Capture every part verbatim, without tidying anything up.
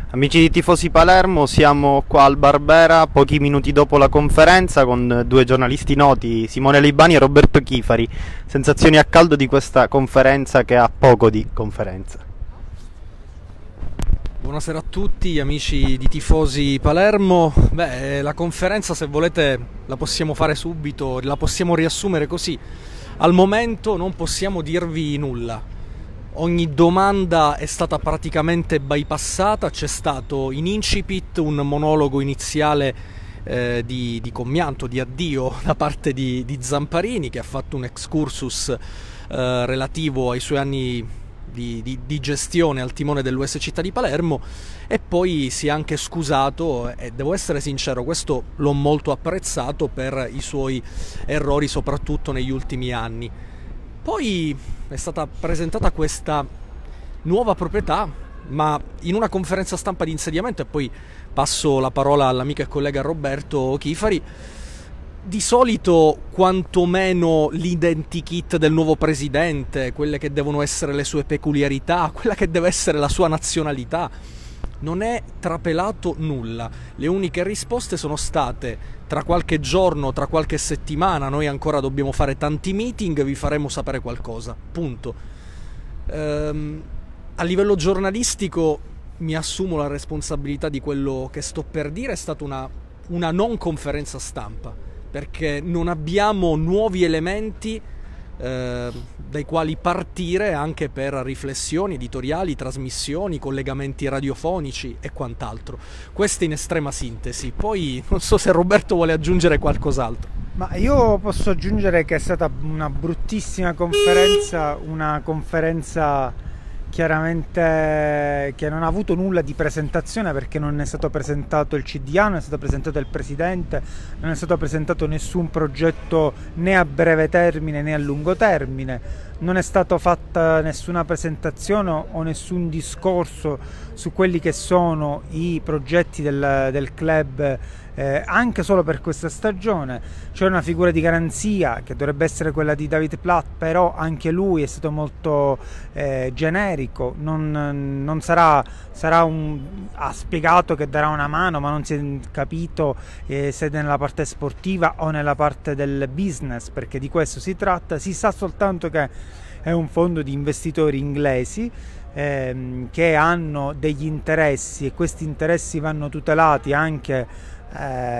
Amici di Tifosi Palermo, siamo qua al Barbera pochi minuti dopo la conferenza con due giornalisti noti, Simone Libani e Roberto Chifari. Sensazioni a caldo di questa conferenza che ha poco di conferenza. Buonasera a tutti amici di Tifosi Palermo. Beh, la conferenza, se volete, la possiamo fare subito, la possiamo riassumere così. Al momento non possiamo dirvi nulla. Ogni domanda è stata praticamente bypassata, c'è stato in incipit un monologo iniziale eh, di, di commianto, di addio da parte di, di Zamparini, che ha fatto un excursus eh, relativo ai suoi anni di, di, di gestione al timone dell'U S Città di Palermo, e poi si è anche scusato, e devo essere sincero, questo l'ho molto apprezzato, per i suoi errori soprattutto negli ultimi anni. Poi è stata presentata questa nuova proprietà, ma in una conferenza stampa di insediamento, e poi passo la parola all'amico e collega Roberto Chifari. Di solito, quantomeno l'identikit del nuovo presidente, quelle che devono essere le sue peculiarità, quella che deve essere la sua nazionalità, non è trapelato nulla. Le uniche risposte sono state: tra qualche giorno, tra qualche settimana, noi ancora dobbiamo fare tanti meeting, vi faremo sapere qualcosa. Punto. Ehm, a livello giornalistico mi assumo la responsabilità di quello che sto per dire. È stata una, una non conferenza stampa, perché non abbiamo nuovi elementi eh, dai quali partire anche per riflessioni editoriali, trasmissioni, collegamenti radiofonici e quant'altro. Questo in estrema sintesi. Poi non so se Roberto vuole aggiungere qualcos'altro. Ma io posso aggiungere che è stata una bruttissima conferenza, una conferenza chiaramente che non ha avuto nulla di presentazione, perché non è stato presentato il C D A, non è stato presentato il presidente, non è stato presentato nessun progetto né a breve termine né a lungo termine, non è stata fatta nessuna presentazione o nessun discorso su quelli che sono i progetti del, del club, eh, anche solo per questa stagione. C'è una figura di garanzia che dovrebbe essere quella di David Platt, però anche lui è stato molto eh, generico, non, non sarà, sarà un, ha spiegato che darà una mano, ma non si è capito eh, se nella parte sportiva o nella parte del business, perché di questo si tratta. Si sa soltanto che è un fondo di investitori inglesi ehm, che hanno degli interessi, e questi interessi vanno tutelati anche Eh,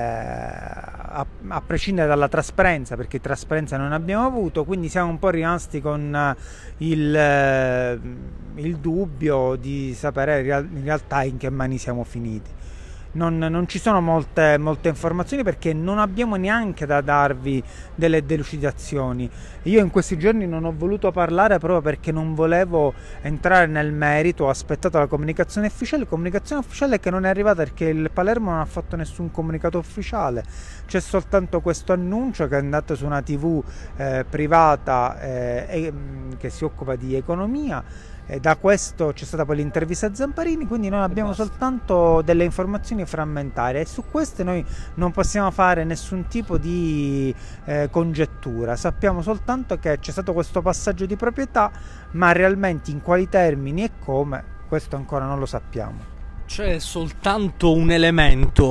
a, a prescindere dalla trasparenza, perché trasparenza non abbiamo avuto, quindi siamo un po' rimasti con eh, il, eh, il dubbio di sapere in realtà in che mani siamo finiti. Non, non ci sono molte, molte informazioni, perché non abbiamo neanche da darvi delle delucidazioni. Io in questi giorni non ho voluto parlare proprio perché non volevo entrare nel merito. Ho aspettato la comunicazione ufficiale, comunicazione ufficiale che non è arrivata, perché il Palermo non ha fatto nessun comunicato ufficiale. C'è soltanto questo annuncio che è andato su una tivù eh, privata eh, che si occupa di economia. E da questo c'è stata poi l'intervista a Zamparini, quindi noi abbiamo soltanto delle informazioni frammentarie, e su queste noi non possiamo fare nessun tipo di eh, congettura. Sappiamo soltanto che c'è stato questo passaggio di proprietà, ma realmente in quali termini e come, questo ancora non lo sappiamo. C'è soltanto un elemento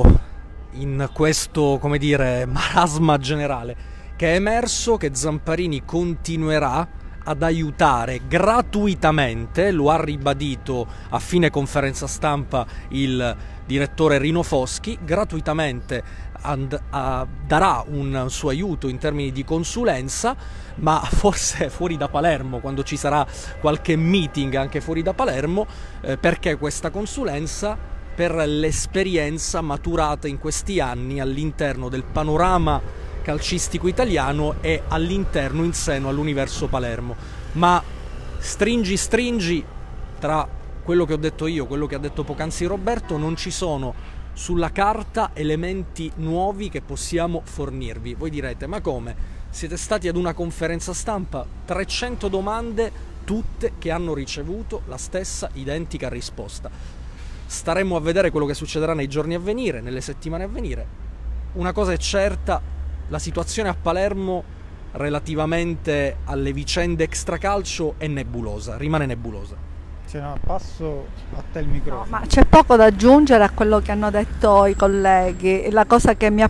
in questo, come dire, marasma generale, che è emerso, che Zamparini continuerà ad aiutare gratuitamente, lo ha ribadito a fine conferenza stampa il direttore Rino Foschi, gratuitamente and, a, darà un suo aiuto in termini di consulenza, ma forse fuori da Palermo, quando ci sarà qualche meeting anche fuori da Palermo, eh, perché questa consulenza? Per l'esperienza maturata in questi anni all'interno del panorama calcistico italiano e all'interno, in seno all'universo Palermo. Ma stringi stringi, tra quello che ho detto io, quello che ha detto poc'anzi Roberto, non ci sono sulla carta elementi nuovi che possiamo fornirvi. Voi direte: ma come? Siete stati ad una conferenza stampa, trecento domande, tutte che hanno ricevuto la stessa identica risposta. Staremo a vedere quello che succederà nei giorni a venire, nelle settimane a venire. Una cosa è certa: la situazione a Palermo relativamente alle vicende extracalcio è nebulosa, rimane nebulosa. Sì, no, passo a te il microfono. No, ma c'è poco da aggiungere a quello che hanno detto i colleghi. La cosa che mi ha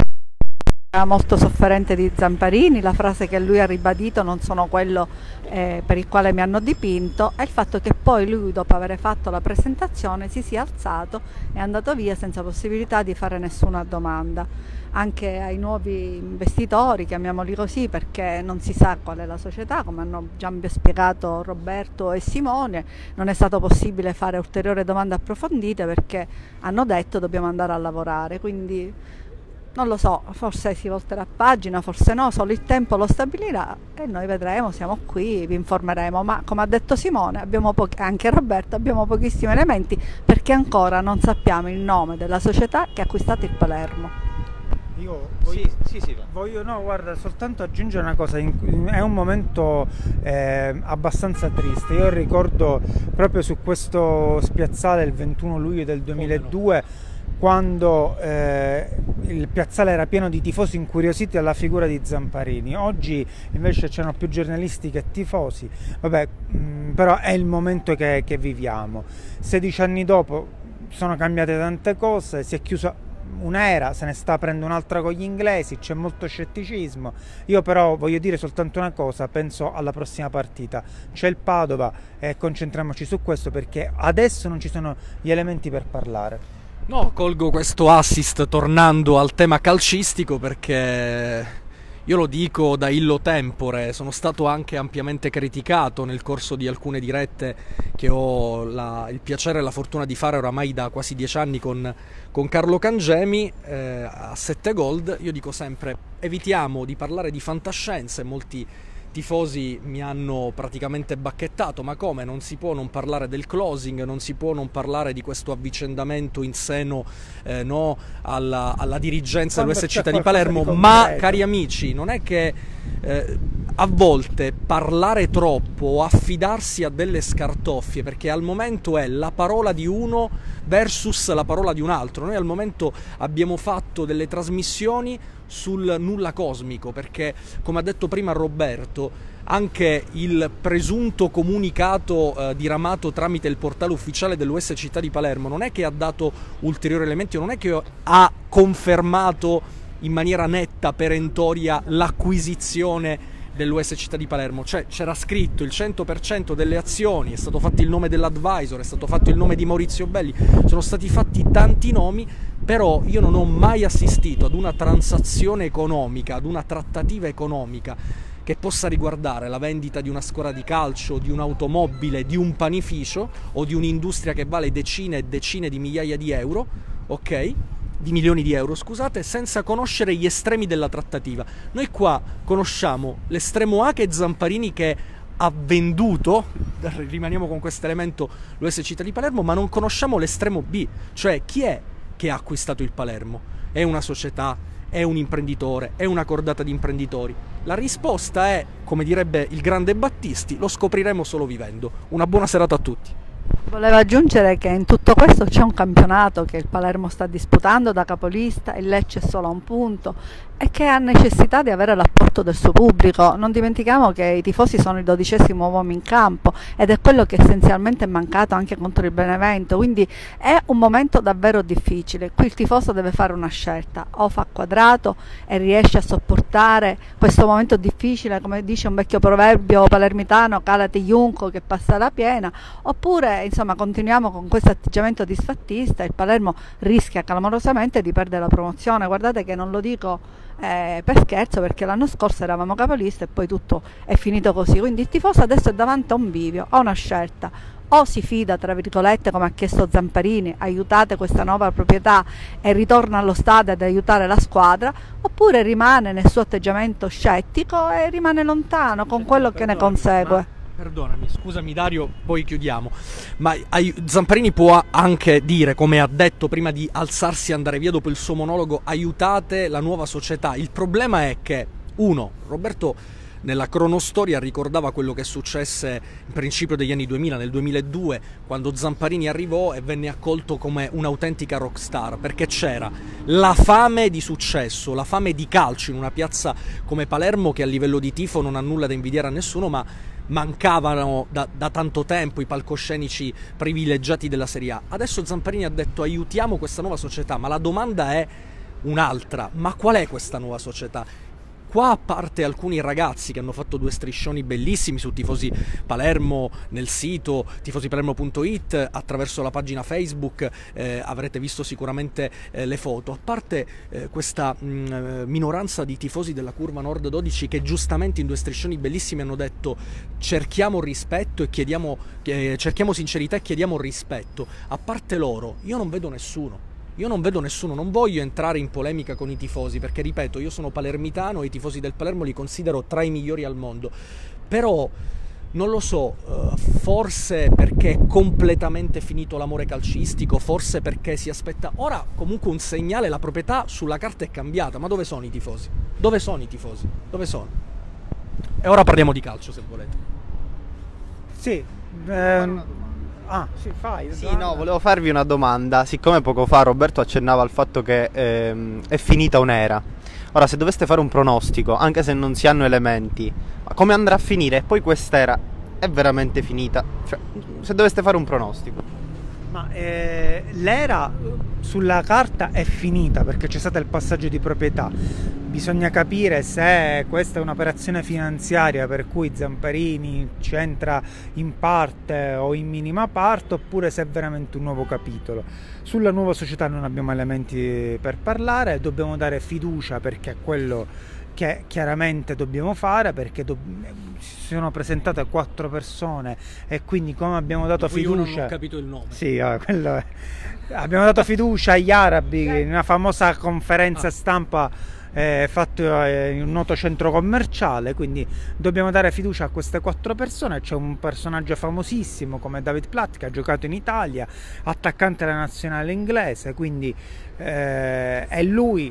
molto sofferente di Zamparini, la frase che lui ha ribadito, non sono quello eh, per il quale mi hanno dipinto, è il fatto che poi lui, dopo aver fatto la presentazione, si sia alzato e è andato via senza possibilità di fare nessuna domanda anche ai nuovi investitori, chiamiamoli così, perché non si sa qual è la società, come hanno già spiegato Roberto e Simone. Non è stato possibile fare ulteriori domande approfondite perché hanno detto dobbiamo andare a lavorare, quindi non lo so, forse si volterà pagina, forse no, solo il tempo lo stabilirà e noi vedremo, siamo qui, vi informeremo, ma come ha detto Simone, abbiamo anche Roberto, abbiamo pochissimi elementi perché ancora non sappiamo il nome della società che ha acquistato il Palermo. Io voglio, Sì, sì, sì, va. voglio no, guarda, soltanto aggiungere una cosa, in- è un momento eh, abbastanza triste. Io ricordo proprio su questo spiazzale il ventuno luglio del duemiladue, quando eh, il piazzale era pieno di tifosi incuriositi dalla figura di Zamparini. Oggi invece c'erano più giornalisti che tifosi. Vabbè, mh, però è il momento che, che viviamo. sedici anni dopo sono cambiate tante cose, si è chiusa un'era, se ne sta aprendo un'altra con gli inglesi, c'è molto scetticismo. Io però voglio dire soltanto una cosa, penso alla prossima partita, c'è il Padova e concentriamoci su questo perché adesso non ci sono gli elementi per parlare. No, colgo questo assist tornando al tema calcistico perché io lo dico da illo tempore, sono stato anche ampiamente criticato nel corso di alcune dirette che ho la, il piacere e la fortuna di fare oramai da quasi dieci anni con, con Carlo Cangemi eh, a sette Gold. Io dico sempre evitiamo di parlare di fantascienze, molti tifosi mi hanno praticamente bacchettato, ma come? Non si può non parlare del closing, non si può non parlare di questo avvicendamento in seno eh, no, alla, alla dirigenza dell'U S Città di Palermo, di ma cari amici, non è che eh, a volte parlare troppo o affidarsi a delle scartoffie, perché al momento è la parola di uno versus la parola di un altro. Noi al momento abbiamo fatto delle trasmissioni sul nulla cosmico, perché come ha detto prima Roberto, anche il presunto comunicato eh, diramato tramite il portale ufficiale dell'U S Città di Palermo non è che ha dato ulteriori elementi, non è che ha confermato in maniera netta, perentoria, l'acquisizione dell'U S Città di Palermo. Cioè c'era scritto il cento per cento delle azioni, è stato fatto il nome dell'advisor, è stato fatto il nome di Maurizio Belli, sono stati fatti tanti nomi, però io non ho mai assistito ad una transazione economica, ad una trattativa economica che possa riguardare la vendita di una squadra di calcio, di un'automobile, di un panificio o di un'industria che vale decine e decine di migliaia di euro, ok? Di milioni di euro, scusate, senza conoscere gli estremi della trattativa. Noi qua conosciamo l'estremo A che è Zamparini, che ha venduto, rimaniamo con questo elemento, l'U S Città di Palermo, ma non conosciamo l'estremo B, cioè chi è che ha acquistato il Palermo? È una società? È un imprenditore? È una cordata di imprenditori? La risposta è, come direbbe il grande Battisti, lo scopriremo solo vivendo. Una buona serata a tutti. Volevo aggiungere che in tutto questo c'è un campionato che il Palermo sta disputando da capolista, il Lecce è solo a un punto e che ha necessità di avere l'apporto del suo pubblico. Non dimentichiamo che i tifosi sono il dodicesimo uomo in campo ed è quello che essenzialmente è mancato anche contro il Benevento, quindi è un momento davvero difficile. Qui il tifoso deve fare una scelta, o fa quadrato e riesce a sopportare questo momento difficile, come dice un vecchio proverbio palermitano, calati Junco che passa la piena, oppure insomma continuiamo con questo atteggiamento disfattista e il Palermo rischia clamorosamente di perdere la promozione. Guardate che non lo dico Eh, per scherzo, perché l'anno scorso eravamo capolisti e poi tutto è finito così, quindi il tifoso adesso è davanti a un bivio, ha una scelta: o si fida, tra virgolette, come ha chiesto Zamparini, aiutate questa nuova proprietà e ritorna allo stadio ad aiutare la squadra, oppure rimane nel suo atteggiamento scettico e rimane lontano con quello che ne consegue. Perdonami, scusami Dario, poi chiudiamo, ma Zamparini può anche dire, come ha detto prima di alzarsi e andare via dopo il suo monologo, aiutate la nuova società. Il problema è che, uno, Roberto nella cronostoria ricordava quello che successe in principio degli anni duemila, nel duemiladue, quando Zamparini arrivò e venne accolto come un'autentica rockstar, perché c'era la fame di successo, la fame di calcio in una piazza come Palermo che a livello di tifo non ha nulla da invidiare a nessuno, ma mancavano da, da tanto tempo i palcoscenici privilegiati della Serie A. Adesso Zamparini ha detto aiutiamo questa nuova società, ma la domanda è un'altra: ma qual è questa nuova società? Qua, a parte alcuni ragazzi che hanno fatto due striscioni bellissimi su Tifosi Palermo nel sito tifosipalermo punto it, attraverso la pagina Facebook, eh, avrete visto sicuramente eh, le foto, a parte eh, questa mh, minoranza di tifosi della Curva Nord dodici che giustamente in due striscioni bellissimi hanno detto cerchiamo rispetto e chiediamo, eh, cerchiamo sincerità e chiediamo rispetto, a parte loro io non vedo nessuno. Io non vedo nessuno, non voglio entrare in polemica con i tifosi, perché ripeto, io sono palermitano e i tifosi del Palermo li considero tra i migliori al mondo, però non lo so, forse perché è completamente finito l'amore calcistico, forse perché si aspetta ora comunque un segnale, la proprietà sulla carta è cambiata, ma dove sono i tifosi? Dove sono i tifosi? Dove sono? E ora parliamo di calcio, se volete. Sì, ehm... Ah, sì, fai. Sì, no, volevo farvi una domanda. Siccome poco fa Roberto accennava al fatto che ehm, è finita un'era. Ora, se doveste fare un pronostico, anche se non si hanno elementi, ma come andrà a finire? E poi quest'era è veramente finita? Cioè, se doveste fare un pronostico. Ma eh, l'era sulla carta è finita perché c'è stato il passaggio di proprietà. Bisogna capire se questa è un'operazione finanziaria per cui Zamparini c'entra in parte o in minima parte, oppure se è veramente un nuovo capitolo. Sulla nuova società non abbiamo elementi per parlare, dobbiamo dare fiducia perché è quello che chiaramente dobbiamo fare, perché do si sono presentate quattro persone e quindi come abbiamo dato fiducia... Io non ho capito il nome. Sì, eh, quello è. Abbiamo dato fiducia agli arabi in una famosa conferenza ah. stampa eh, fatto in un noto centro commerciale, quindi dobbiamo dare fiducia a queste quattro persone. C'è un personaggio famosissimo come David Platt che ha giocato in Italia, attaccante della nazionale inglese, quindi eh, è lui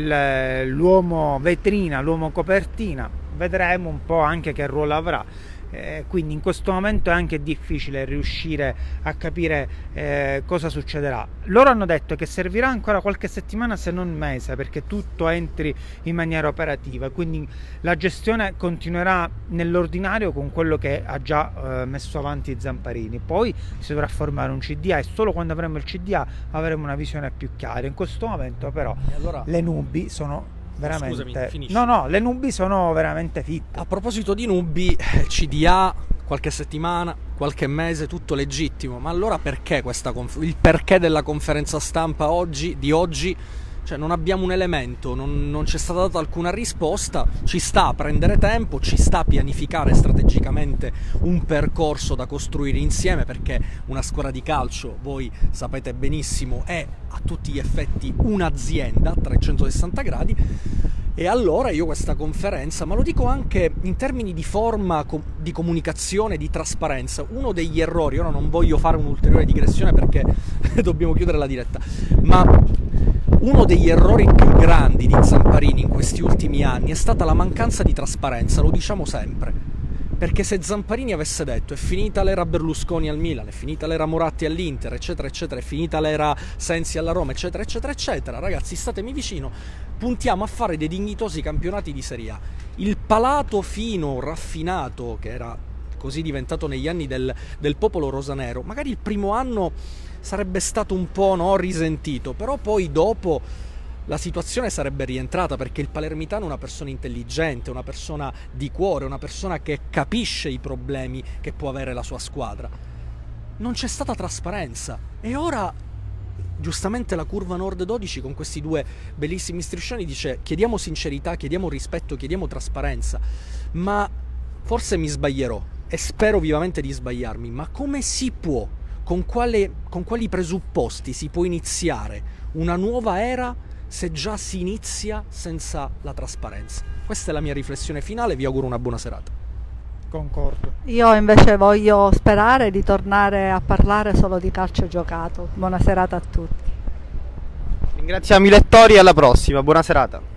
l'uomo vetrina, l'uomo copertina. Vedremo un po' anche che ruolo avrà. Eh, quindi in questo momento è anche difficile riuscire a capire eh, cosa succederà. Loro hanno detto che servirà ancora qualche settimana, se non mese, perché tutto entri in maniera operativa, quindi la gestione continuerà nell'ordinario con quello che ha già eh, messo avanti Zamparini. Poi si dovrà formare un C D A e solo quando avremo il C D A avremo una visione più chiara. In questo momento però allora... le nubi sono veramente... Scusami, finisci. No, no, le nubi sono veramente fitte. A proposito di nubi, C D A, qualche settimana, qualche mese, tutto legittimo, ma allora perché questa il perché della conferenza stampa oggi, di oggi? Cioè non abbiamo un elemento, non, non c'è stata data alcuna risposta, ci sta a prendere tempo, ci sta a pianificare strategicamente un percorso da costruire insieme, perché una squadra di calcio, voi sapete benissimo, è a tutti gli effetti un'azienda a trecentosessanta gradi. E allora io questa conferenza, ma lo dico anche in termini di forma di comunicazione, di trasparenza, uno degli errori, ora non voglio fare un'ulteriore digressione perché dobbiamo chiudere la diretta, ma uno degli errori più grandi di Zamparini in questi ultimi anni è stata la mancanza di trasparenza, lo diciamo sempre, perché se Zamparini avesse detto è finita l'era Berlusconi al Milan, è finita l'era Moratti all'Inter, eccetera eccetera, è finita l'era Sensi alla Roma, eccetera eccetera eccetera, ragazzi statemi vicino, puntiamo a fare dei dignitosi campionati di Serie A. Il palato fino, raffinato, che era così diventato negli anni del, del popolo rosanero, magari il primo anno sarebbe stato un po' no, risentito, però poi dopo la situazione sarebbe rientrata, perché il palermitano è una persona intelligente, una persona di cuore, una persona che capisce i problemi che può avere la sua squadra. Non c'è stata trasparenza e ora giustamente la Curva Nord dodici con questi due bellissimi striscioni dice chiediamo sincerità, chiediamo rispetto, chiediamo trasparenza, ma forse mi sbaglierò e spero vivamente di sbagliarmi, ma come si può, con, quale, con quali presupposti si può iniziare una nuova era se già si inizia senza la trasparenza? Questa è la mia riflessione finale, vi auguro una buona serata. Concordo. Io invece voglio sperare di tornare a parlare solo di calcio giocato. Buona serata a tutti. Ringraziamo i lettori e alla prossima, buona serata.